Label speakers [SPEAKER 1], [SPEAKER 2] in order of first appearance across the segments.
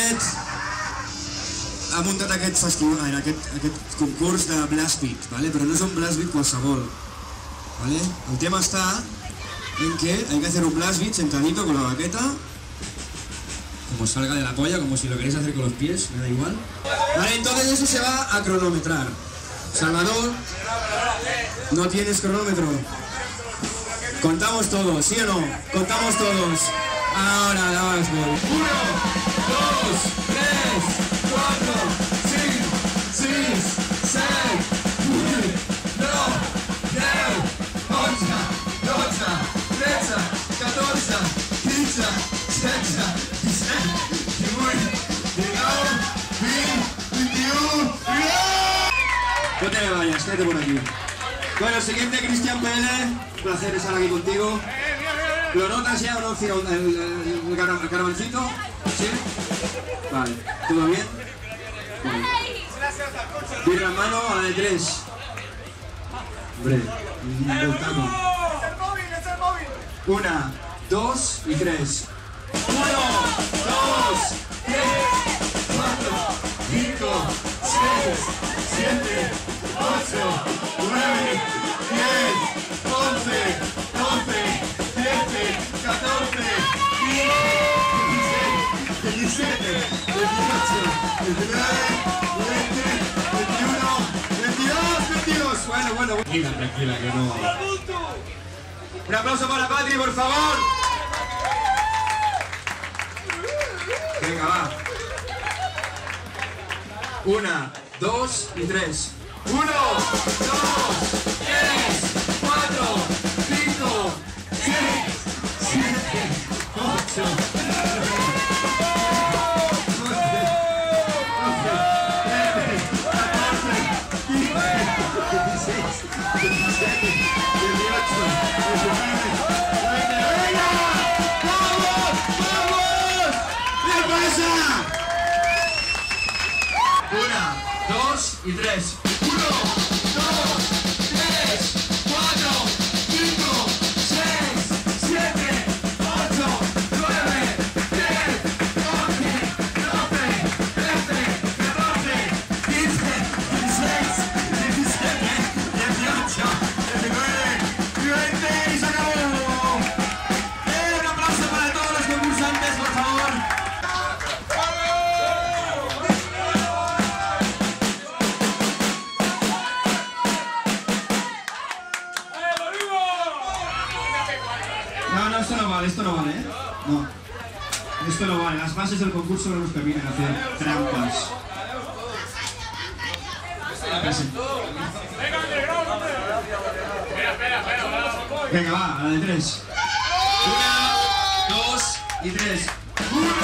[SPEAKER 1] Arnet ha muntat aquest festival, aquest concurs de Blast Beat, ¿vale? Però no és un Blast Beat qualsevol, ¿vale? El tema està en que hay que hacer un Blast Beat sentadito con la baqueta, como salga de la polla, como si lo queréis hacer con los pies, me da igual. Vale, entonces eso se va a cronometrar. Salvador, no tienes cronómetro. Contamos todos, ¿sí o no? Contamos todos. Ahora das, voy. 1, 2, 3, 4, 5, 6, 7, 8, 9, 10, 11, 12, 13, 14, 15, 16, 17, 18, 19, 20, 21. No te me vayas, quédate por aquí. Bueno, siguiente, Cristian PL. Un placer estar aquí contigo. ¿Lo notas ya o no, Ciro, el carabancito? ¿Sí? Vale, ¿todo bien? Bueno. Birra en mano a la de 3. Hombre, un volcano. 1, 2 y 3. 1, 2, 3, 4, 5, 6, 7, 8, 9, 10, 11, 12, 13, 14, 15, 16, 17, 18, 19, 20, 21, 22, 22. Bueno. Tranquila, que no. Un aplauso para Patri, por favor. Venga, va. 1, 2 y 3. 1, 2, 3, 4, 5, 6, 7, 8, 9, 2 y 3. 1, 2, 3, 4, 5, 6, 7, 8, 9, 10, 11, 12, 13, 14, 15, 16, 17, 18, 19, 20 y se acabó. Un aplauso para todos los concursantes, por favor. No, esto no vale, ¿eh? No. Esto no vale. Las bases del concurso no nos permiten hacer trampas. Venga, va, a la de 3. 1, 2 y 3. 1, 2,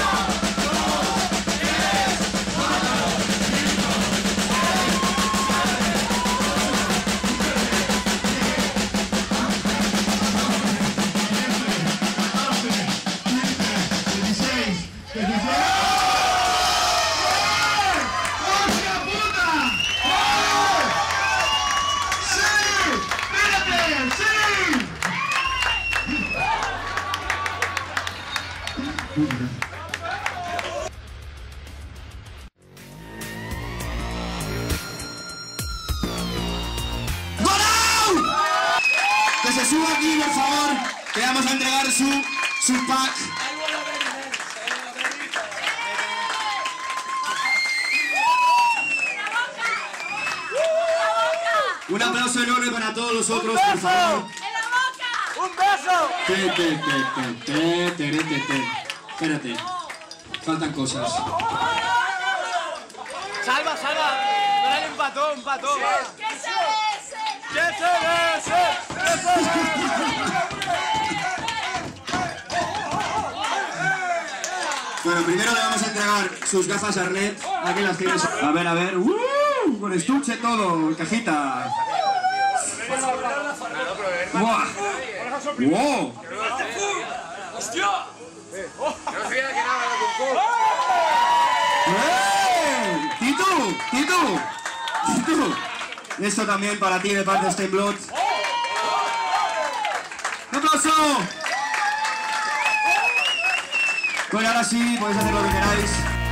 [SPEAKER 1] 3, 4, 5, que se suba aquí, por favor, que vamos a entregar su pack. Un aplauso enorme para todos los otros, por favor.
[SPEAKER 2] ¡En la boca! ¡Un beso!
[SPEAKER 1] Espérate. Faltan cosas.
[SPEAKER 3] Salva. Dale un patón.
[SPEAKER 2] ¡Que se bese!
[SPEAKER 3] ¡Que se bese!
[SPEAKER 1] Bueno, primero le vamos a entregar sus gafas a Arnet. Aquí las tienes. A ver. Con estuche todo, cajita. ¡Wow!
[SPEAKER 3] ¡Hostia!
[SPEAKER 4] No sabía que nada era concurso.
[SPEAKER 1] ¡Tito! Esto también para ti de parte de Steinblot. ¡Un aplauso! Bueno, ahora sí, podéis hacer lo que queráis.